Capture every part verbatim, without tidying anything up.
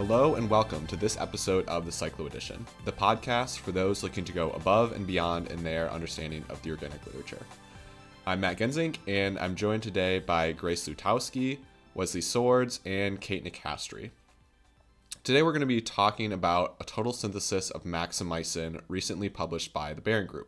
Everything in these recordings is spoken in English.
Hello and welcome to this episode of the Cyclo Edition, the podcast for those looking to go above and beyond in their understanding of the organic literature. I'm Matt Genzink, and I'm joined today by Grace Lutowski, Wesley Swords, and Kate Nicastri. Today we're going to be talking about a total synthesis of maximycin recently published by the Barron Group.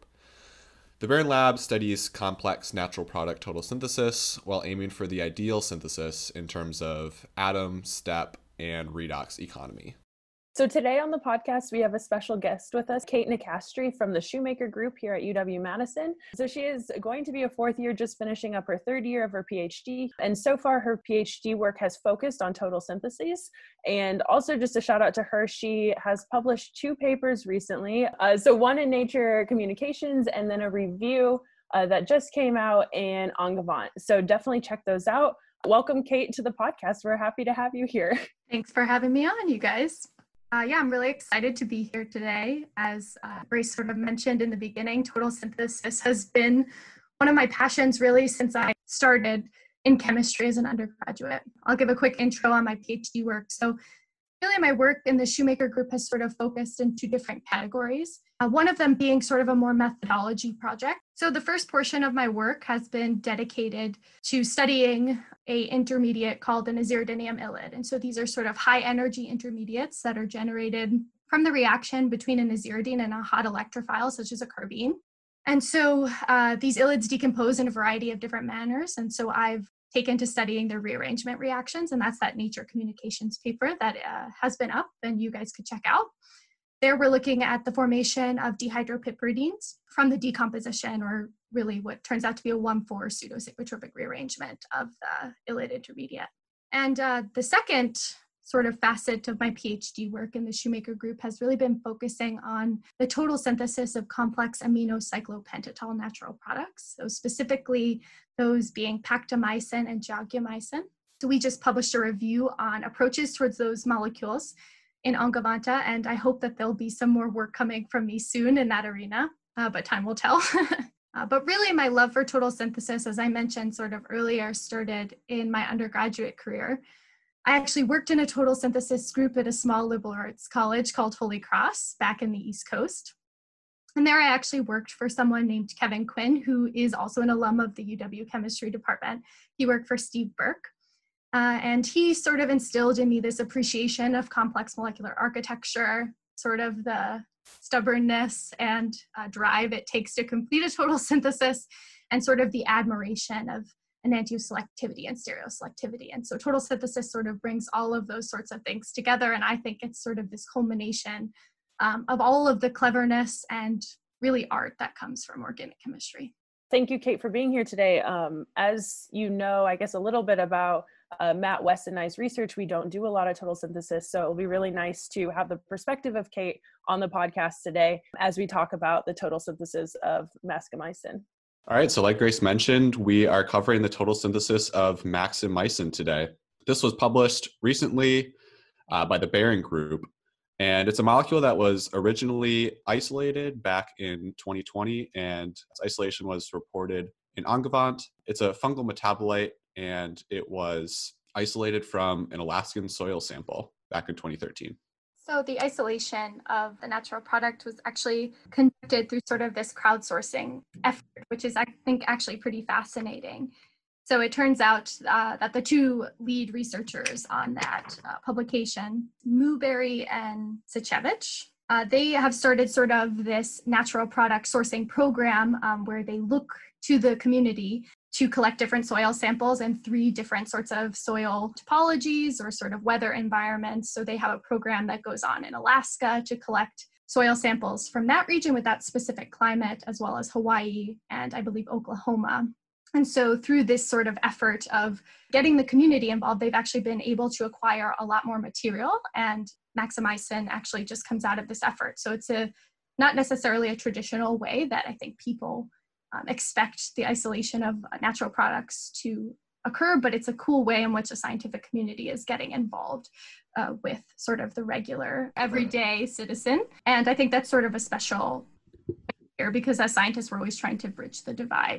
The Barron Lab studies complex natural product total synthesis while aiming for the ideal synthesis in terms of atom, step, and redox economy. So today on the podcast, we have a special guest with us, Kate Nicastri from the Shoemaker Group here at U W-Madison. So she is going to be a fourth year, just finishing up her third year of her PhD. And so far, her PhD work has focused on total syntheses. And also just a shout out to her, she has published two papers recently. Uh, so one in Nature Communications and then a review uh, that just came out in Engavant. So definitely check those out. Welcome, Kate, to the podcast. We're happy to have you here. Thanks for having me on, you guys. Uh, yeah, I'm really excited to be here today. As uh, Grace sort of mentioned in the beginning, total synthesis has been one of my passions really since I started in chemistry as an undergraduate. I'll give a quick intro on my PhD work. So really my work in the Shoemaker Group has sort of focused in two different categories. Uh, one of them being sort of a more methodology project. So the first portion of my work has been dedicated to studying a intermediate called an aziridinium ylide. And so these are sort of high energy intermediates that are generated from the reaction between an aziridine and a hot electrophile, such as a carbene. And so uh, these ylides decompose in a variety of different manners. And so I've taken to studying their rearrangement reactions, and that's that Nature Communications paper that uh, has been up and you guys could check out. There we're looking at the formation of dihydropyperidines from the decomposition, or really what turns out to be a one four pseudocyclotropic rearrangement of the ylide intermediate. And uh, the second sort of facet of my PhD work in the Shoemaker Group has really been focusing on the total synthesis of complex aminocyclopentanol natural products, so specifically those being pactamycin and jaguamycin. So we just published a review on approaches towards those molecules in Engavanta, and I hope that there'll be some more work coming from me soon in that arena, uh, but time will tell. uh, but really my love for total synthesis, as I mentioned sort of earlier, started in my undergraduate career. I actually worked in a total synthesis group at a small liberal arts college called Holy Cross back in the East Coast. And there I actually worked for someone named Kevin Quinn, who is also an alum of the U W chemistry department. He worked for Steve Burke. Uh, and he sort of instilled in me this appreciation of complex molecular architecture, sort of the stubbornness and uh, drive it takes to complete a total synthesis, and sort of the admiration of enantioselectivity and stereoselectivity. And so total synthesis sort of brings all of those sorts of things together. And I think it's sort of this culmination um, of all of the cleverness and really art that comes from organic chemistry. Thank you, Kate, for being here today. Um, as you know, I guess a little bit about uh, Matt, Wes, and I's research, we don't do a lot of total synthesis, so it'll be really nice to have the perspective of Kate on the podcast today as we talk about the total synthesis of maximycin. All right, so like Grace mentioned, we are covering the total synthesis of maximycin today. This was published recently uh, by the Barron Group, and it's a molecule that was originally isolated back in twenty twenty, and its isolation was reported in Engavant. It's a fungal metabolite, and it was isolated from an Alaskan soil sample back in twenty thirteen. So the isolation of the natural product was actually conducted through sort of this crowdsourcing effort, which is, I think, actually pretty fascinating. So it turns out uh, that the two lead researchers on that uh, publication, Muberry and Sachevich, uh, they have started sort of this natural product sourcing program um, where they look to the community to collect different soil samples in three different sorts of soil topologies or sort of weather environments. So they have a program that goes on in Alaska to collect soil samples from that region with that specific climate, as well as Hawaii and I believe Oklahoma. And so through this sort of effort of getting the community involved, they've actually been able to acquire a lot more material, and maximycin actually just comes out of this effort. So it's a not necessarily a traditional way that I think people um, expect the isolation of natural products to occur, but it's a cool way in which a scientific community is getting involved uh, with sort of the regular everyday citizen. And I think that's sort of a special here because as scientists, we're always trying to bridge the divide.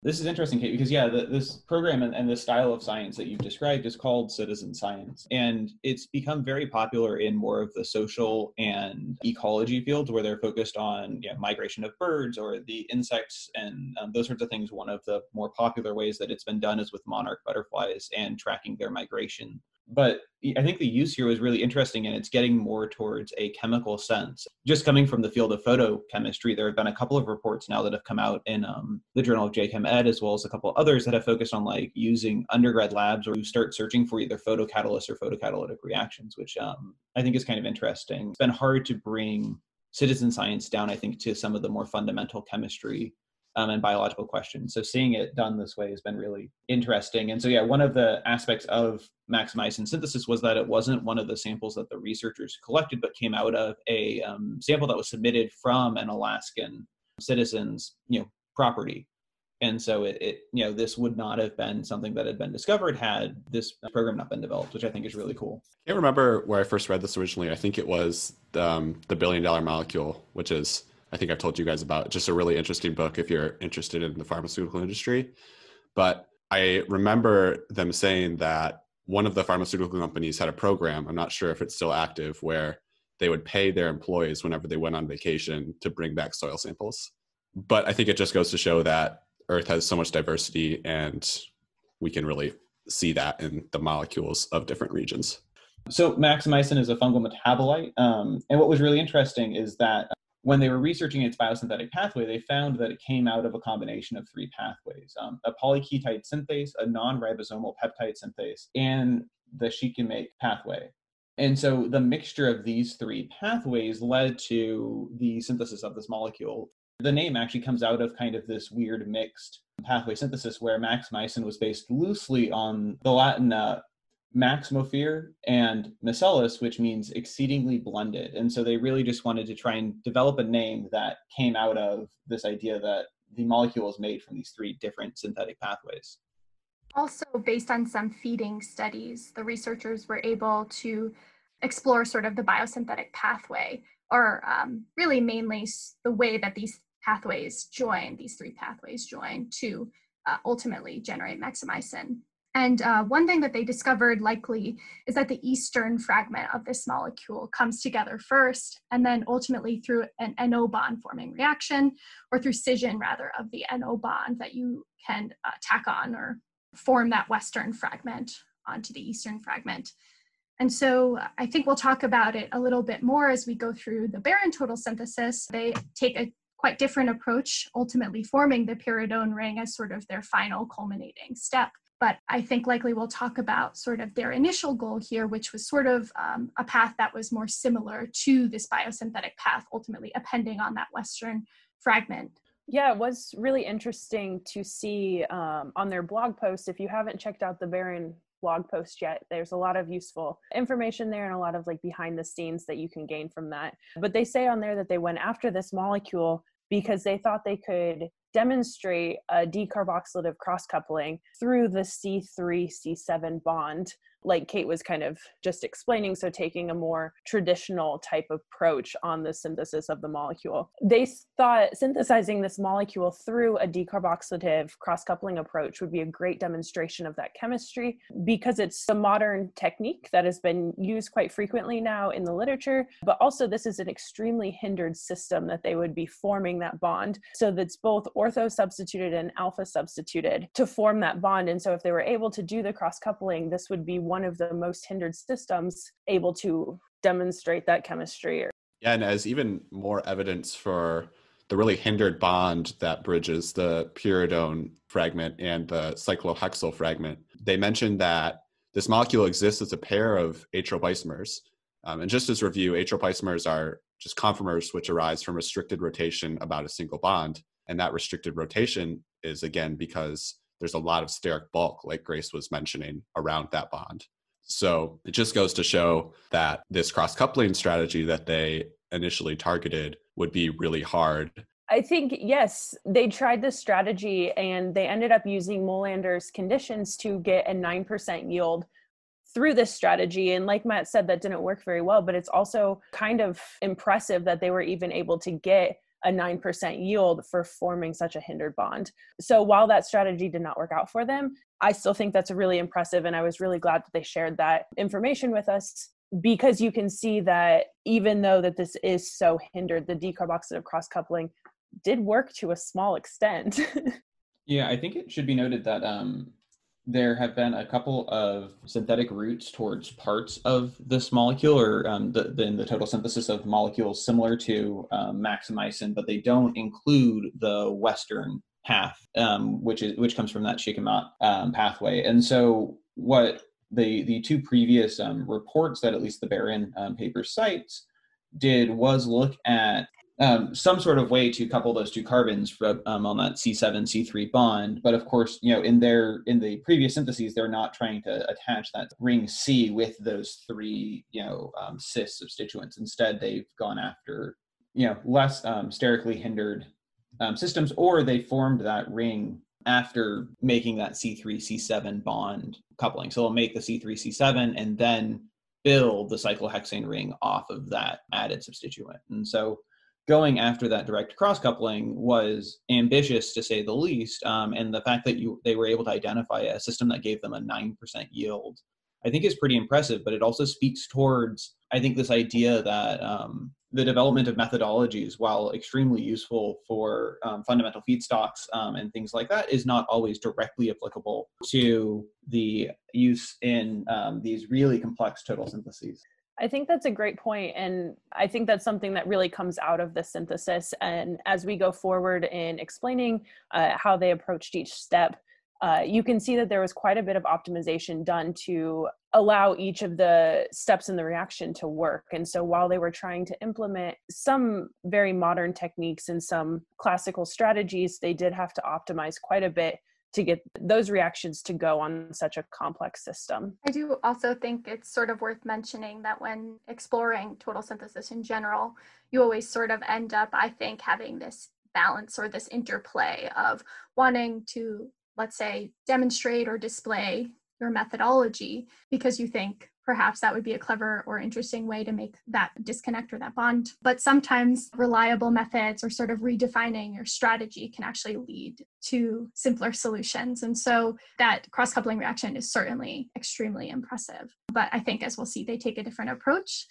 This is interesting, Kate, because yeah, the, this program and, and the style of science that you've described is called citizen science. And it's become very popular in more of the social and ecology fields where they're focused on you know, migration of birds or the insects and um, those sorts of things. One of the more popular ways that it's been done is with monarch butterflies and tracking their migration. But I think the use here was really interesting, and it's getting more towards a chemical sense. Just coming from the field of photochemistry, there have been a couple of reports now that have come out in um, the Journal of J Chem Ed, as well as a couple others that have focused on like using undergrad labs or you start searching for either photocatalysts or photocatalytic reactions, which um, I think is kind of interesting. It's been hard to bring citizen science down, I think, to some of the more fundamental chemistry Um, and biological questions. So seeing it done this way has been really interesting. And so, yeah, one of the aspects of maximizing synthesis was that it wasn't one of the samples that the researchers collected, but came out of a um, sample that was submitted from an Alaskan citizen's, you know, property. And so it, it, you know, this would not have been something that had been discovered had this program not been developed, which I think is really cool. I can't remember where I first read this originally. I think it was um, The Billion Dollar Molecule, which is, I think I've told you guys about, just a really interesting book if you're interested in the pharmaceutical industry. But I remember them saying that one of the pharmaceutical companies had a program, I'm not sure if it's still active, where they would pay their employees whenever they went on vacation to bring back soil samples. But I think it just goes to show that Earth has so much diversity, and we can really see that in the molecules of different regions. So maximicin is a fungal metabolite. Um, and what was really interesting is that when they were researching its biosynthetic pathway, they found that it came out of a combination of three pathways, um, a polyketide synthase, a non-ribosomal peptide synthase, and the shikimate pathway. And so the mixture of these three pathways led to the synthesis of this molecule. The name actually comes out of kind of this weird mixed pathway synthesis where maximicin was based loosely on the Latin uh, maximophere and micellus, which means exceedingly blended. And so they really just wanted to try and develop a name that came out of this idea that the molecule is made from these three different synthetic pathways. Also, based on some feeding studies, the researchers were able to explore sort of the biosynthetic pathway, or um, really mainly the way that these pathways join, these three pathways join to uh, ultimately generate maximicin. And uh, one thing that they discovered likely is that the eastern fragment of this molecule comes together first, and then ultimately through an N O bond forming reaction, or through scission rather of the N O bond, that you can uh, tack on or form that western fragment onto the eastern fragment. And so I think we'll talk about it a little bit more as we go through the Barron total synthesis. They take a quite different approach, ultimately forming the pyridone ring as sort of their final culminating step. But I think likely we'll talk about sort of their initial goal here, which was sort of um, a path that was more similar to this biosynthetic path, ultimately appending on that western fragment. Yeah, it was really interesting to see um, on their blog post. If you haven't checked out the Barron blog post yet, there's a lot of useful information there and a lot of like behind the scenes that you can gain from that. But they say on there that they went after this molecule because they thought they could demonstrate a decarboxylative cross-coupling through the C three C seven bond, like Kate was kind of just explaining, so taking a more traditional type of approach on the synthesis of the molecule. They thought synthesizing this molecule through a decarboxylative cross-coupling approach would be a great demonstration of that chemistry, because it's a modern technique that has been used quite frequently now in the literature, but also this is an extremely hindered system that they would be forming that bond, so that's both ortho substituted and alpha substituted to form that bond. And so if they were able to do the cross-coupling, this would be one of the most hindered systems able to demonstrate that chemistry. Yeah, and as even more evidence for the really hindered bond that bridges the pyridone fragment and the cyclohexyl fragment, they mentioned that this molecule exists as a pair of atrial Um, and just as review, atrial are just conformers which arise from restricted rotation about a single bond. And that restricted rotation is, again, because there's a lot of steric bulk, like Grace was mentioning, around that bond. So it just goes to show that this cross-coupling strategy that they initially targeted would be really hard. I think, yes, they tried this strategy and they ended up using Molander's conditions to get a nine percent yield through this strategy. And like Matt said, that didn't work very well, but it's also kind of impressive that they were even able to get a nine percent yield for forming such a hindered bond. So while that strategy did not work out for them, I still think that's really impressive. And I was really glad that they shared that information with us, because you can see that even though that this is so hindered, the decarboxylative cross-coupling did work to a small extent. Yeah, I think it should be noted that um, there have been a couple of synthetic routes towards parts of this molecule, or um, the, the, in the total synthesis of molecules similar to um, maximycin, but they don't include the Western half, um, which is which comes from that Shikimate um, pathway. And so what the the two previous um, reports that at least the Barron um, paper cites did was look at Um, some sort of way to couple those two carbons for, um, on that C seven C three bond. But of course, you know, in their in the previous syntheses, they're not trying to attach that ring C with those three, you know, um, cis substituents. Instead, they've gone after, you know, less um, sterically hindered um, systems, or they formed that ring after making that C three C seven bond coupling. So they'll make the C three C seven and then build the cyclohexane ring off of that added substituent. And so going after that direct cross-coupling was ambitious, to say the least, um, and the fact that you they were able to identify a system that gave them a nine percent yield, I think is pretty impressive, but it also speaks towards, I think, this idea that um, the development of methodologies, while extremely useful for um, fundamental feedstocks um, and things like that, is not always directly applicable to the use in um, these really complex total syntheses. I think that's a great point. And I think that's something that really comes out of the synthesis. And as we go forward in explaining uh, how they approached each step, uh, you can see that there was quite a bit of optimization done to allow each of the steps in the reaction to work. And so while they were trying to implement some very modern techniques and some classical strategies, they did have to optimize quite a bit to get those reactions to go on such a complex system. I do also think it's sort of worth mentioning that when exploring total synthesis in general, you always sort of end up, I think, having this balance or this interplay of wanting to, let's say, demonstrate or display your methodology because you think perhaps that would be a clever or interesting way to make that disconnect or that bond. But sometimes reliable methods or sort of redefining your strategy can actually lead to simpler solutions. And so that cross-coupling reaction is certainly extremely impressive. But I think, as we'll see, they take a different approach.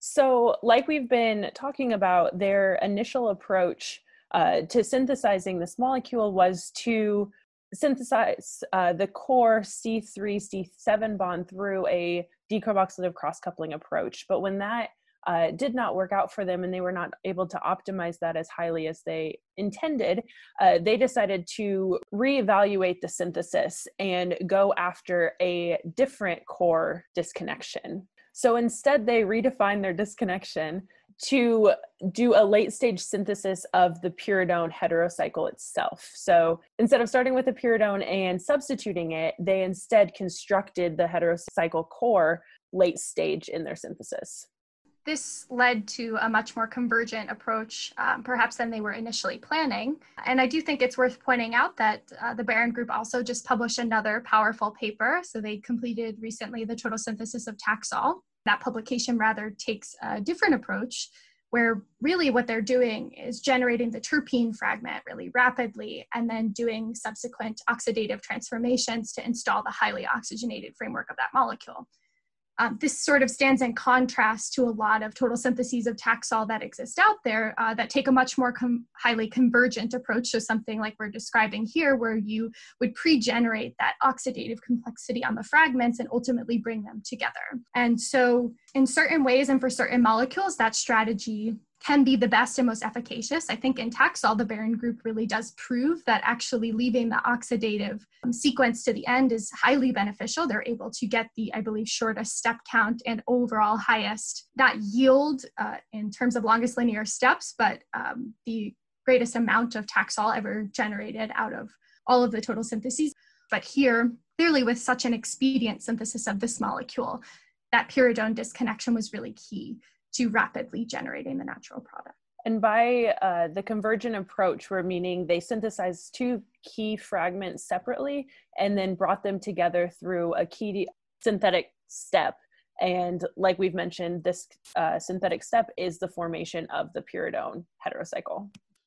So like we've been talking about, their initial approach uh, to synthesizing this molecule was to synthesize uh, the core C three C seven bond through a decarboxylative cross-coupling approach. But when that uh, did not work out for them and they were not able to optimize that as highly as they intended, uh, they decided to reevaluate the synthesis and go after a different core disconnection. So instead, they redefined their disconnection to do a late stage synthesis of the pyridone heterocycle itself. So instead of starting with the pyridone and substituting it, they instead constructed the heterocycle core late stage in their synthesis. This led to a much more convergent approach, um, perhaps than they were initially planning. And I do think it's worth pointing out that uh, the Barron Group also just published another powerful paper. So they completed recently the total synthesis of Taxol. That publication rather takes a different approach, where really what they're doing is generating the terpene fragment really rapidly and then doing subsequent oxidative transformations to install the highly oxygenated framework of that molecule. Um, this sort of stands in contrast to a lot of total syntheses of Taxol that exist out there uh, that take a much more com- highly convergent approach to something like we're describing here, where you would pre-generate that oxidative complexity on the fragments and ultimately bring them together. And so in certain ways and for certain molecules, that strategy can be the best and most efficacious. I think in Taxol, the Barron Group really does prove that actually leaving the oxidative um, sequence to the end is highly beneficial. They're able to get the, I believe, shortest step count and overall highest, not yield uh, in terms of longest linear steps, but um, the greatest amount of Taxol ever generated out of all of the total syntheses. But here, clearly with such an expedient synthesis of this molecule, that pyridone disconnection was really key to rapidly generating the natural product. And by uh, the convergent approach, we're meaning they synthesized two key fragments separately and then brought them together through a key synthetic step. And like we've mentioned, this uh, synthetic step is the formation of the pyridone heterocycle.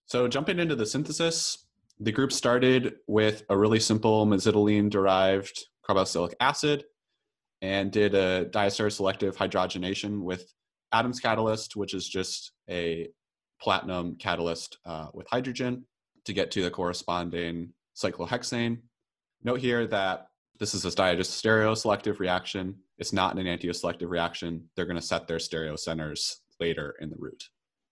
So jumping into the synthesis, the group started with a really simple mesitylene-derived carboxylic acid and did a diastereoselective hydrogenation with Adams catalyst, which is just a platinum catalyst uh, with hydrogen to get to the corresponding cyclohexane. Note here that this is a diastereoselective reaction. It's not an enantioselective reaction. They're going to set their stereocenters later in the route.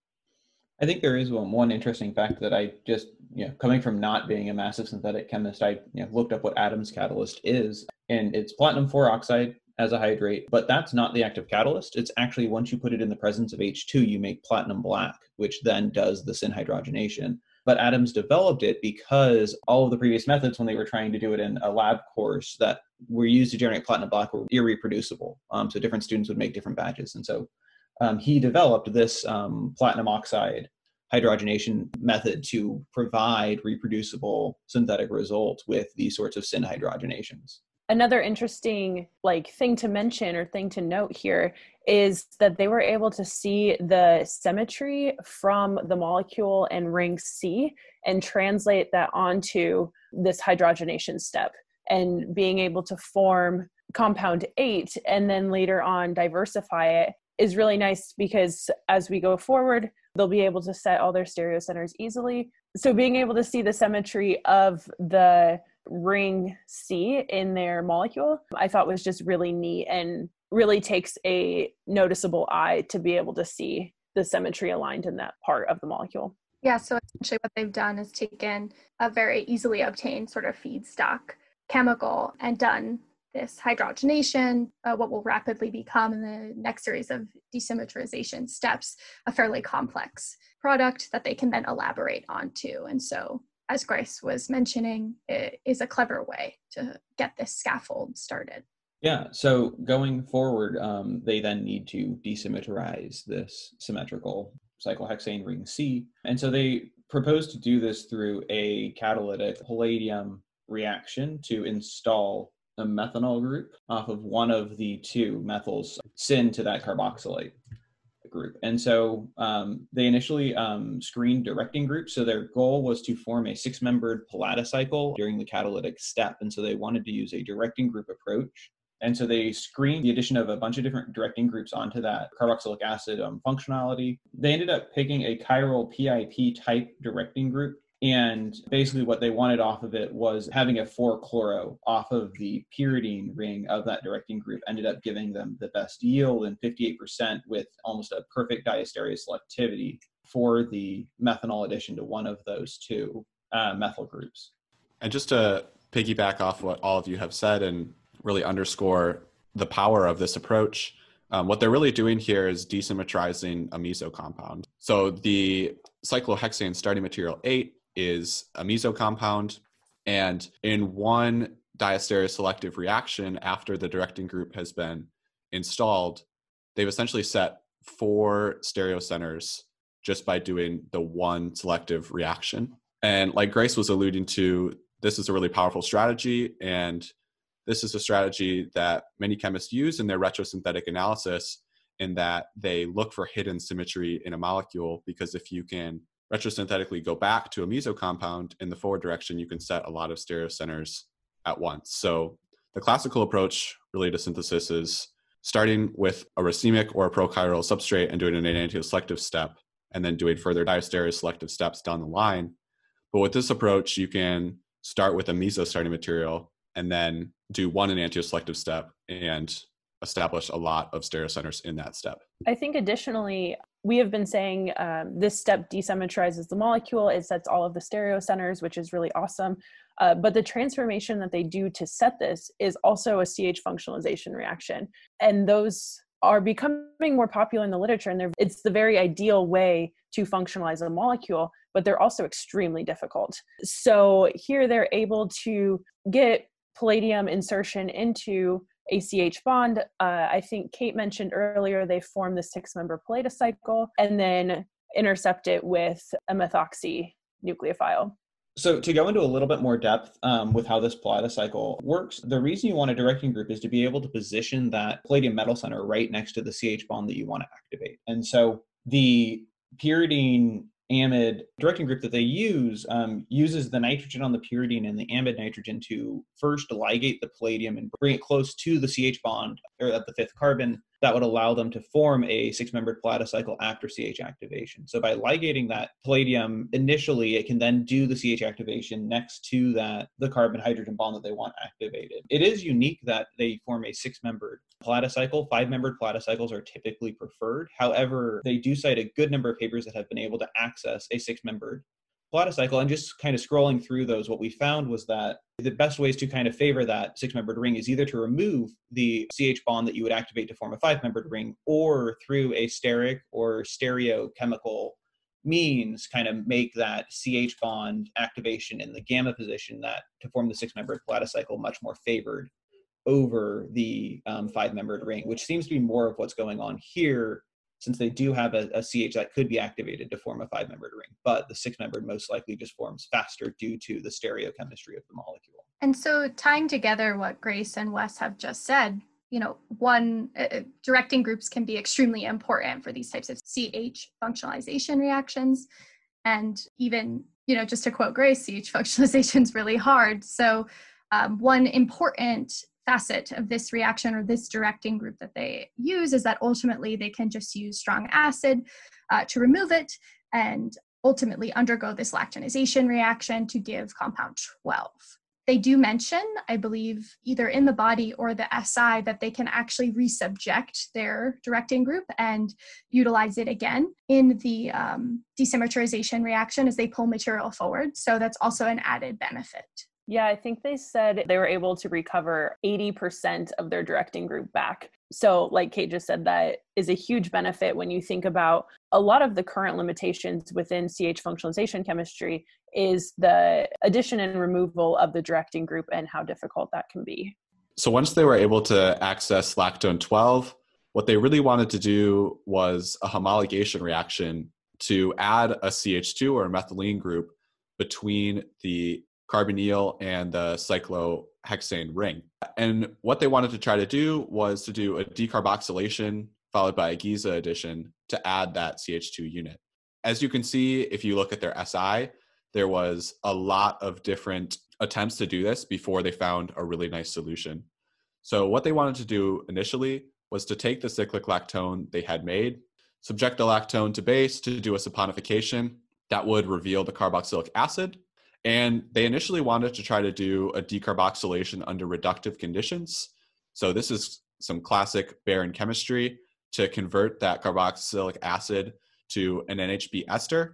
I think there is one, one interesting fact that I just, you know, coming from not being a massive synthetic chemist, I you know, looked up what Adams catalyst is, and it's platinum four oxide as a hydrate, but that's not the active catalyst. It's actually once you put it in the presence of H two, you make platinum black, which then does the synhydrogenation. But Adams developed it because all of the previous methods, when they were trying to do it in a lab course that were used to generate platinum black, were irreproducible. Um, so different students would make different batches. And so um, he developed this um, platinum oxide hydrogenation method to provide reproducible synthetic results with these sorts of synhydrogenations. Another interesting like thing to mention or thing to note here is that they were able to see the symmetry from the molecule in ring C and translate that onto this hydrogenation step, and being able to form compound eight and then later on diversify it is really nice, because as we go forward, they'll be able to set all their stereocenters easily. So being able to see the symmetry of the ring C in their molecule, I thought was just really neat and really takes a noticeable eye to be able to see the symmetry aligned in that part of the molecule. Yeah, so essentially what they've done is taken a very easily obtained sort of feedstock chemical and done this hydrogenation, uh, what will rapidly become in the next series of desymmetrization steps, a fairly complex product that they can then elaborate onto. And so, as Grace was mentioning, it is a clever way to get this scaffold started. Yeah, so going forward, um, they then need to desymmetrize this symmetrical cyclohexane ring C. And so they propose to do this through a catalytic palladium reaction to install a methanol group off of one of the two methyls syn to that carboxylate group. And so um, they initially um, screened directing groups. So their goal was to form a six-membered Palladycycle during the catalytic step. And so they wanted to use a directing group approach. And so they screened the addition of a bunch of different directing groups onto that carboxylic acid um, functionality. They ended up picking a chiral P I P type directing group. And basically what they wanted off of it was having a four chloro off of the pyridine ring of that directing group ended up giving them the best yield, and fifty-eight percent with almost a perfect diastereoselectivity for the methanol addition to one of those two uh, methyl groups. And just to piggyback off what all of you have said and really underscore the power of this approach, um, what they're really doing here is desymmetrizing a meso compound. So the cyclohexane starting material eight is a meso compound, and in one diastereoselective reaction after the directing group has been installed, they've essentially set four stereocenters just by doing the one selective reaction. And like Grace was alluding to, this is a really powerful strategy, and this is a strategy that many chemists use in their retrosynthetic analysis, in that they look for hidden symmetry in a molecule, because if you can retrosynthetically go back to a meso compound in the forward direction, you can set a lot of stereocenters at once. So the classical approach really to synthesis is starting with a racemic or a prochiral substrate and doing an enantioselective step, and then doing further diastereoselective steps down the line. But with this approach, you can start with a meso starting material and then do one enantioselective step and establish a lot of stereocenters in that step. I think additionally, we have been saying um, this step desymmetrizes the molecule. It sets all of the stereocenters, which is really awesome. Uh, but the transformation that they do to set this is also a C H functionalization reaction. And those are becoming more popular in the literature. And it's the very ideal way to functionalize a molecule, but they're also extremely difficult. So here they're able to get palladium insertion into a C H bond. Uh, I think Kate mentioned earlier, they form the six-member Palladycycle and then intercept it with a methoxy nucleophile. So to go into a little bit more depth um, with how this Palladycycle works, the reason you want a directing group is to be able to position that palladium metal center right next to the C H bond that you want to activate. And so the pyridine amide directing group that they use um, uses the nitrogen on the pyridine and the amide nitrogen to first ligate the palladium and bring it close to the C H bond or at the fifth carbon that would allow them to form a six-membered paladocycle after C H activation. So by ligating that palladium initially, it can then do the C H activation next to that the carbon-hydrogen bond that they want activated. It is unique that they form a six-membered paladocycle. Five-membered paladocycles are typically preferred. However, they do cite a good number of papers that have been able to access a six-membered paladocycle. And just kind of scrolling through those, what we found was that the best ways to kind of favor that six-membered ring is either to remove the C H bond that you would activate to form a five-membered ring, or through a steric or stereochemical means kind of make that C H bond activation in the gamma position that to form the six-membered paladocycle much more favored over the um, five-membered ring, which seems to be more of what's going on here, since they do have a, a C H that could be activated to form a five-membered ring, but the six-membered most likely just forms faster due to the stereochemistry of the molecule. And so tying together what Grace and Wes have just said, you know, one, uh, directing groups can be extremely important for these types of C H functionalization reactions. And even, you know, just to quote Grace, C H functionalization is really hard. So um, one important facet of this reaction or this directing group that they use is that ultimately they can just use strong acid uh, to remove it and ultimately undergo this lactonization reaction to give compound twelve. They do mention, I believe, either in the body or the S I that they can actually resubject their directing group and utilize it again in the um, desymmetrization reaction as they pull material forward. So that's also an added benefit. Yeah, I think they said they were able to recover eighty percent of their directing group back. So like Kate just said, that is a huge benefit when you think about a lot of the current limitations within C H functionalization chemistry is the addition and removal of the directing group and how difficult that can be. So once they were able to access lactone twelve, what they really wanted to do was a homologation reaction to add a C H two or a methylene group between the carbonyl and the cyclohexane ring. And what they wanted to try to do was to do a decarboxylation followed by a Giza addition to add that C H two unit. As you can see, if you look at their S I, there was a lot of different attempts to do this before they found a really nice solution. So what they wanted to do initially was to take the cyclic lactone they had made, subject the lactone to base to do a saponification that would reveal the carboxylic acid. And they initially wanted to try to do a decarboxylation under reductive conditions. So this is some classic Barron chemistry to convert that carboxylic acid to an N H B ester.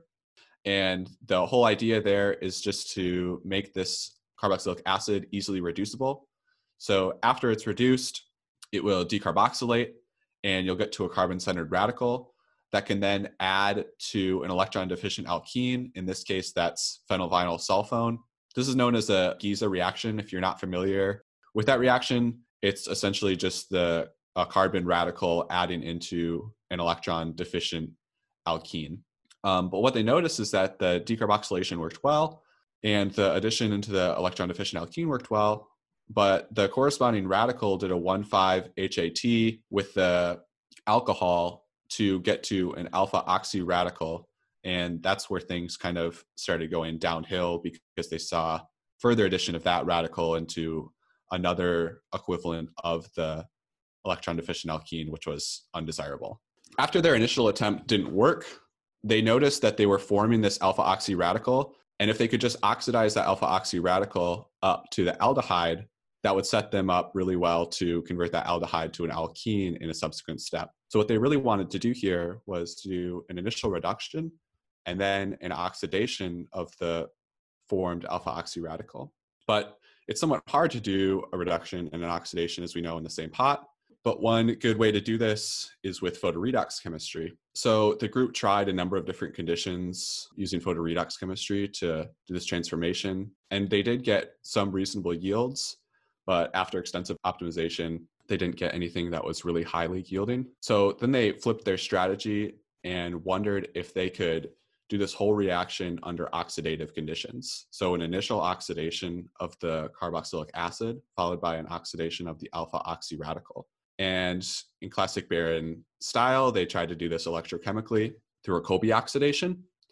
And the whole idea there is just to make this carboxylic acid easily reducible. So after it's reduced, it will decarboxylate and you'll get to a carbon-centered radical that can then add to an electron-deficient alkene. In this case, that's phenylvinyl sulfone. This is known as a Giza reaction. If you're not familiar with that reaction, it's essentially just the a carbon radical adding into an electron-deficient alkene. Um, but what they noticed is that the decarboxylation worked well, and the addition into the electron-deficient alkene worked well, but the corresponding radical did a one five H A T with the alcohol to get to an alpha oxy radical. And that's where things kind of started going downhill because they saw further addition of that radical into another equivalent of the electron deficient alkene, which was undesirable. After their initial attempt didn't work, they noticed that they were forming this alpha oxy radical. And if they could just oxidize that alpha oxy radical up to the aldehyde, that would set them up really well to convert that aldehyde to an alkene in a subsequent step. So what they really wanted to do here was to do an initial reduction and then an oxidation of the formed alpha oxy radical. But it's somewhat hard to do a reduction and an oxidation, as we know, in the same pot. But one good way to do this is with photoredox chemistry. So the group tried a number of different conditions using photoredox chemistry to do this transformation. And they did get some reasonable yields, but after extensive optimization, they didn't get anything that was really highly yielding. So then they flipped their strategy and wondered if they could do this whole reaction under oxidative conditions. So an initial oxidation of the carboxylic acid, followed by an oxidation of the alpha oxy radical. And in classic Barron style, they tried to do this electrochemically through a Kolbe oxidation.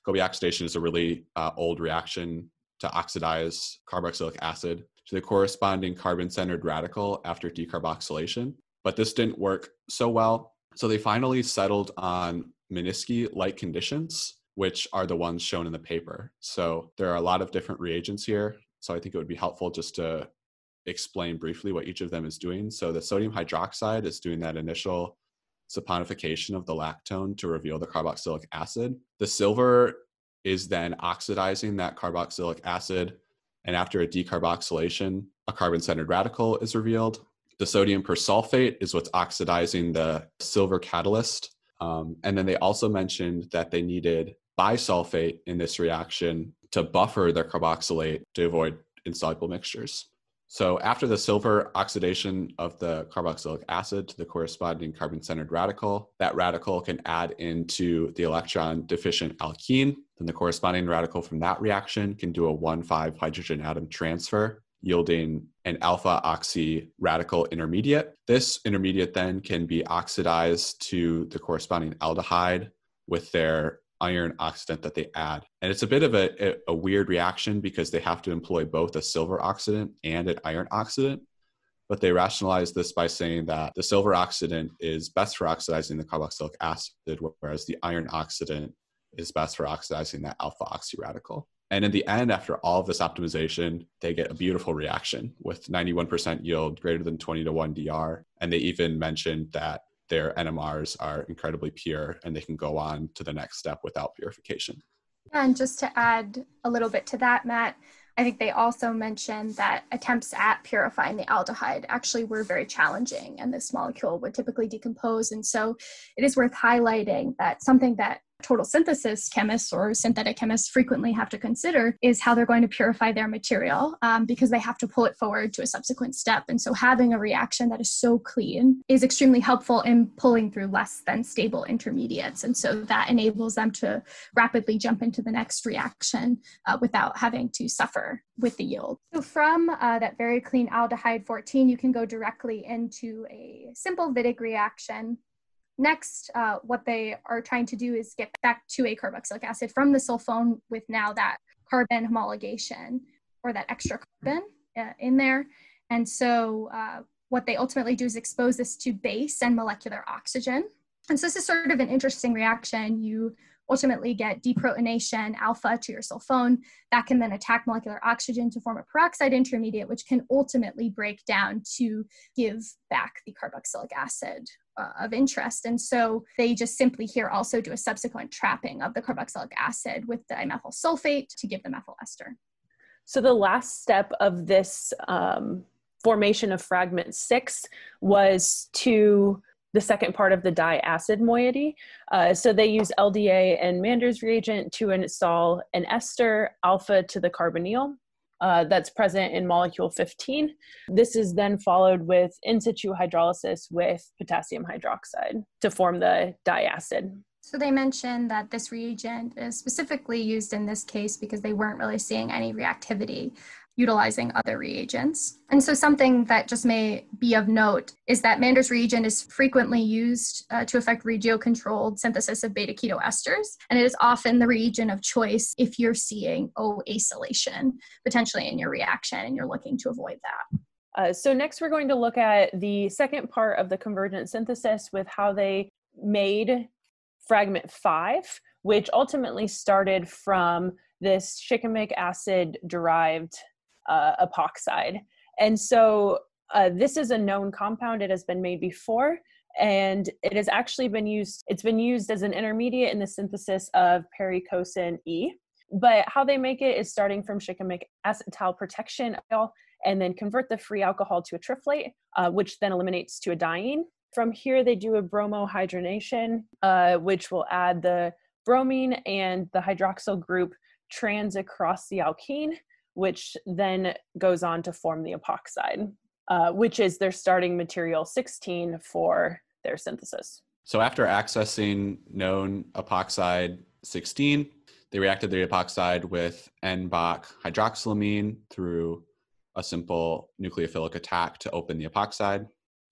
Kolbe oxidation is a really uh, old reaction to oxidize carboxylic acid to the corresponding carbon-centered radical after decarboxylation. But this didn't work so well. So they finally settled on Minsky-like conditions, which are the ones shown in the paper. So there are a lot of different reagents here. So I think it would be helpful just to explain briefly what each of them is doing. So the sodium hydroxide is doing that initial saponification of the lactone to reveal the carboxylic acid. The silver is then oxidizing that carboxylic acid, and after a decarboxylation, a carbon-centered radical is revealed. The sodium persulfate is what's oxidizing the silver catalyst. Um, and then they also mentioned that they needed bisulfate in this reaction to buffer their carboxylate to avoid insoluble mixtures. So after the silver oxidation of the carboxylic acid to the corresponding carbon-centered radical, that radical can add into the electron-deficient alkene. Then the corresponding radical from that reaction can do a one five hydrogen atom transfer, yielding an alpha-oxy radical intermediate. This intermediate then can be oxidized to the corresponding aldehyde with their iron oxidant that they add. And it's a bit of a, a weird reaction because they have to employ both a silver oxidant and an iron oxidant. But they rationalize this by saying that the silver oxidant is best for oxidizing the carboxylic acid, whereas the iron oxidant is best for oxidizing that alpha oxy radical. And in the end, after all of this optimization, they get a beautiful reaction with ninety-one percent yield, greater than twenty to one D R. And they even mentioned that their N M Rs are incredibly pure and they can go on to the next step without purification. And just to add a little bit to that, Matt, I think they also mentioned that attempts at purifying the aldehyde actually were very challenging, and this molecule would typically decompose. And so it is worth highlighting that something that total synthesis chemists or synthetic chemists frequently have to consider is how they're going to purify their material, um, because they have to pull it forward to a subsequent step. And so having a reaction that is so clean is extremely helpful in pulling through less than stable intermediates. And so that enables them to rapidly jump into the next reaction uh, without having to suffer with the yield. So from uh, that very clean aldehyde fourteen, you can go directly into a simple Wittig reaction. Next, uh, what they are trying to do is get back to a carboxylic acid from the sulfone with now that carbon homologation or that extra carbon uh, in there. And so uh, what they ultimately do is expose this to base and molecular oxygen. And so this is sort of an interesting reaction. You ultimately get deprotonation alpha to your sulfone. That can then attack molecular oxygen to form a peroxide intermediate, which can ultimately break down to give back the carboxylic acid uh, of interest. And so they just simply here also do a subsequent trapping of the carboxylic acid with dimethyl sulfate to give the methyl ester. So the last step of this um, formation of fragment six was to the second part of the diacid moiety. Uh, so they use L D A and Mander's reagent to install an ester alpha to the carbonyl uh, that's present in molecule fifteen. This is then followed with in situ hydrolysis with potassium hydroxide to form the diacid. So they mentioned that this reagent is specifically used in this case because they weren't really seeing any reactivity utilizing other reagents. And so something that just may be of note is that Mander's reagent is frequently used uh, to affect regiocontrolled synthesis of beta-keto esters, and it is often the reagent of choice if you're seeing O-acylation potentially in your reaction and you're looking to avoid that. Uh, so next we're going to look at the second part of the convergent synthesis with how they made fragment five, which ultimately started from this shikimic acid derived Uh, epoxide. And so uh, this is a known compound. It has been made before, and it has actually been used, it's been used as an intermediate in the synthesis of pericosine E. But how they make it is starting from shikimic acetal protection oil and then convert the free alcohol to a triflate, uh, which then eliminates to a diene. From here, they do a bromohydrogenation, uh, which will add the bromine and the hydroxyl group trans across the alkene, which then goes on to form the epoxide, uh, which is their starting material sixteen for their synthesis. So after accessing known epoxide sixteen, they reacted the epoxide with N B O C hydroxylamine through a simple nucleophilic attack to open the epoxide.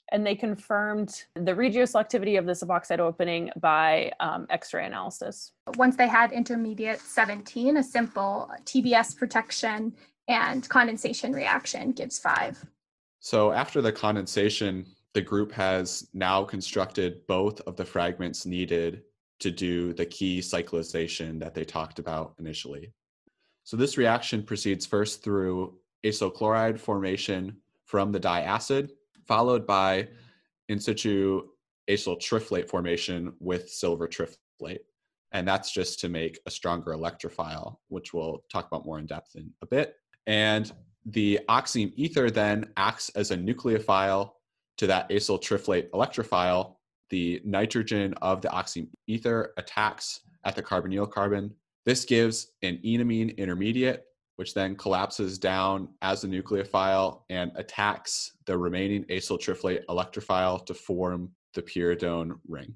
And they confirmed the regioselectivity of the suboxide opening by um, X-ray analysis. Once they had intermediate seventeen, a simple T B S protection and condensation reaction gives five. So after the condensation, the group has now constructed both of the fragments needed to do the key cyclization that they talked about initially. So this reaction proceeds first through acyl chloride formation from the diacid, followed by in situ acyl triflate formation with silver triflate. And that's just to make a stronger electrophile, which we'll talk about more in depth in a bit. And the oxime ether then acts as a nucleophile to that acyl triflate electrophile. The nitrogen of the oxime ether attacks at the carbonyl carbon. This gives an enamine intermediate, which then collapses down as a nucleophile and attacks the remaining acyl triflate electrophile to form the pyridone ring.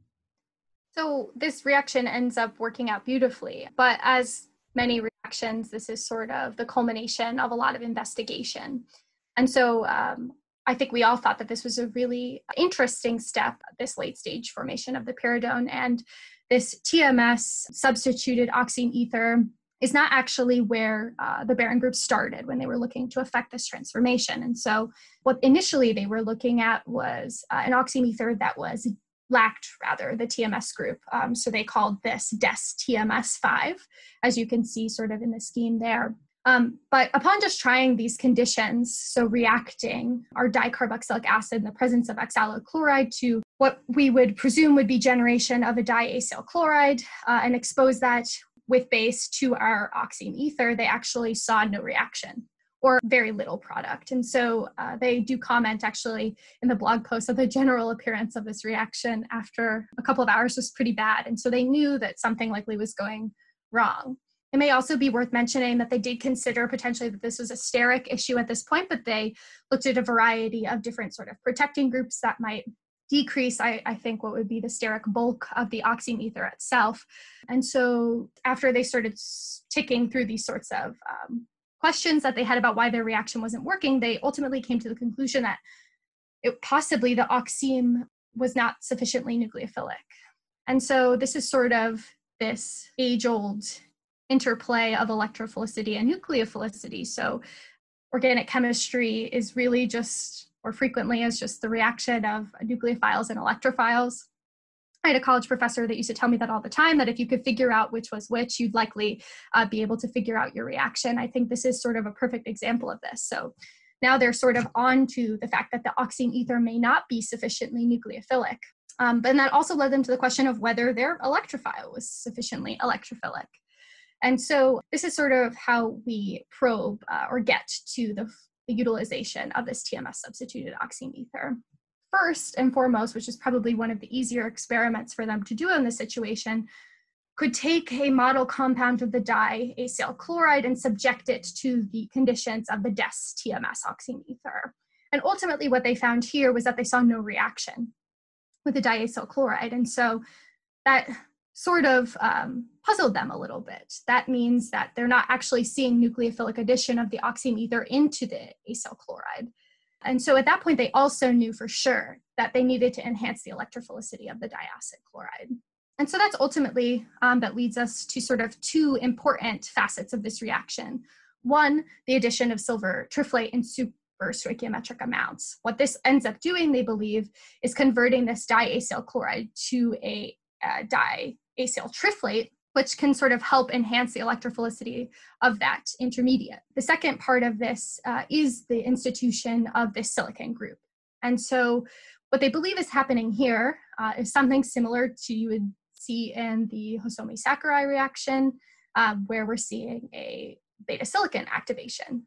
So this reaction ends up working out beautifully, but as many reactions, this is sort of the culmination of a lot of investigation. And so um, I think we all thought that this was a really interesting step, this late stage formation of the pyridone, and this T M S substituted oxime ether is not actually where uh, the Barron group started when they were looking to affect this transformation. And so what initially they were looking at was uh, an oxime ether that was lacked rather the T M S group. Um, so they called this D E S T M S five, as you can see sort of in the scheme there. Um, but upon just trying these conditions, so reacting our dicarboxylic acid in the presence of oxalochloride to what we would presume would be generation of a diacyl chloride uh, and expose that with base to our oxime ether, they actually saw no reaction or very little product. And so uh, they do comment actually in the blog post that the general appearance of this reaction after a couple of hours was pretty bad. And so they knew that something likely was going wrong. It may also be worth mentioning that they did consider potentially that this was a steric issue at this point, but they looked at a variety of different sort of protecting groups that might decrease, I, I think, what would be the steric bulk of the oxime ether itself. And so after they started ticking through these sorts of um, questions that they had about why their reaction wasn't working, they ultimately came to the conclusion that it, possibly the oxime was not sufficiently nucleophilic. And so this is sort of this age-old interplay of electrophilicity and nucleophilicity. So organic chemistry is really just, or frequently is just the reaction of nucleophiles and electrophiles. I had a college professor that used to tell me that all the time, that if you could figure out which was which, you'd likely uh, be able to figure out your reaction. I think this is sort of a perfect example of this. So now they're sort of on to the fact that the oxime ether may not be sufficiently nucleophilic. Um, but that also led them to the question of whether their electrophile was sufficiently electrophilic. And so this is sort of how we probe uh, or get to the, the utilization of this T M S substituted oxime ether. First and foremost, which is probably one of the easier experiments for them to do in this situation, could take a model compound of the diacyl chloride and subject it to the conditions of the D E S T M S oxime ether. And ultimately what they found here was that they saw no reaction with the diacyl chloride. And so that sort of um, puzzled them a little bit. That means that they're not actually seeing nucleophilic addition of the oxime ether into the acyl chloride. And so at that point, they also knew for sure that they needed to enhance the electrophilicity of the diacid chloride. And so that's ultimately, um, that leads us to sort of two important facets of this reaction. One, the addition of silver triflate in super stoichiometric amounts. What this ends up doing, they believe, is converting this diacyl chloride to a uh, diacyl triflate, which can sort of help enhance the electrophilicity of that intermediate. The second part of this uh, is the institution of this silicon group. And so what they believe is happening here uh, is something similar to you would see in the Hosomi Sakurai reaction, um, where we're seeing a beta silicon activation.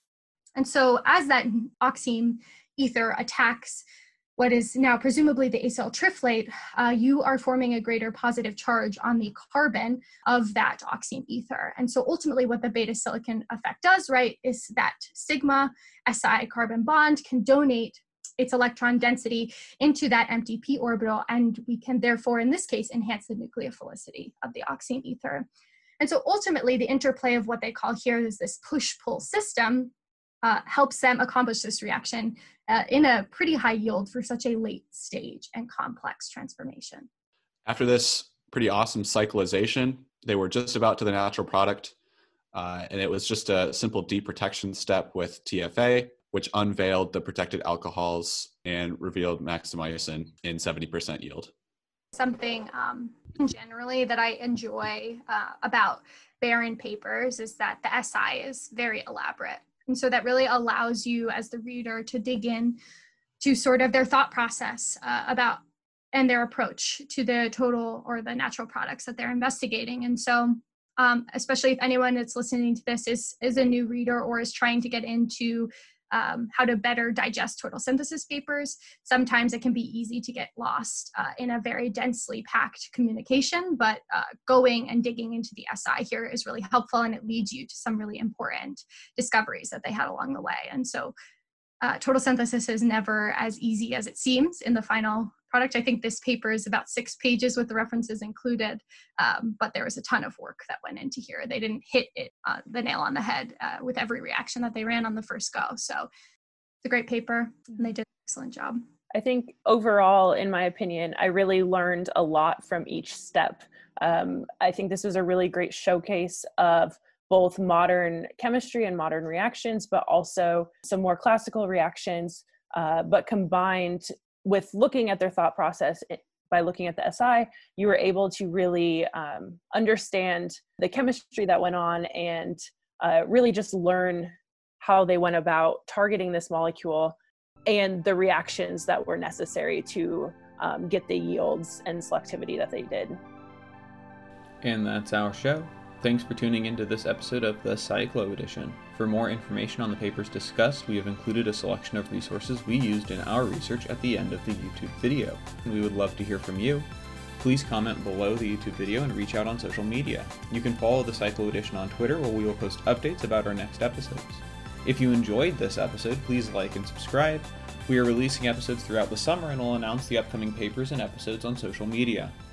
And so as that oxime ether attacks what is now presumably the acyl triflate, uh, you are forming a greater positive charge on the carbon of that oxime ether. And so ultimately what the beta silicon effect does, right, is that sigma Si carbon bond can donate its electron density into that empty p orbital, and we can therefore, in this case, enhance the nucleophilicity of the oxime ether. And so ultimately the interplay of what they call here is this push-pull system uh, helps them accomplish this reaction uh, in a pretty high yield for such a late stage and complex transformation. After this pretty awesome cyclization, they were just about to the natural product. Uh, and it was just a simple deprotection step with T F A, which unveiled the protected alcohols and revealed maximizing in seventy percent yield. Something um, generally that I enjoy uh, about Baron papers is that the S I is very elaborate. And so that really allows you as the reader to dig in to sort of their thought process uh, about and their approach to the total or the natural products that they're investigating. And so um, especially if anyone that's listening to this is, is a new reader or is trying to get into um, how to better digest total synthesis papers, sometimes it can be easy to get lost uh, in a very densely packed communication, but uh, going and digging into the S I here is really helpful, and it leads you to some really important discoveries that they had along the way. And so uh, total synthesis is never as easy as it seems in the final product. I think this paper is about six pages with the references included, um, but there was a ton of work that went into here. They didn't hit it, uh, the nail on the head uh, with every reaction that they ran on the first go. So it's a great paper, and they did an excellent job. I think overall, in my opinion, I really learned a lot from each step. Um, I think this was a really great showcase of both modern chemistry and modern reactions, but also some more classical reactions, uh, but combined with looking at their thought process by looking at the S I, you were able to really um, understand the chemistry that went on and uh, really just learn how they went about targeting this molecule and the reactions that were necessary to um, get the yields and selectivity that they did. And that's our show. Thanks for tuning into this episode of the Cyclo Edition. For more information on the papers discussed, we have included a selection of resources we used in our research at the end of the YouTube video. We would love to hear from you. Please comment below the YouTube video and reach out on social media. You can follow the Cyclo Edition on Twitter, where we will post updates about our next episodes. If you enjoyed this episode, please like and subscribe. We are releasing episodes throughout the summer and will announce the upcoming papers and episodes on social media.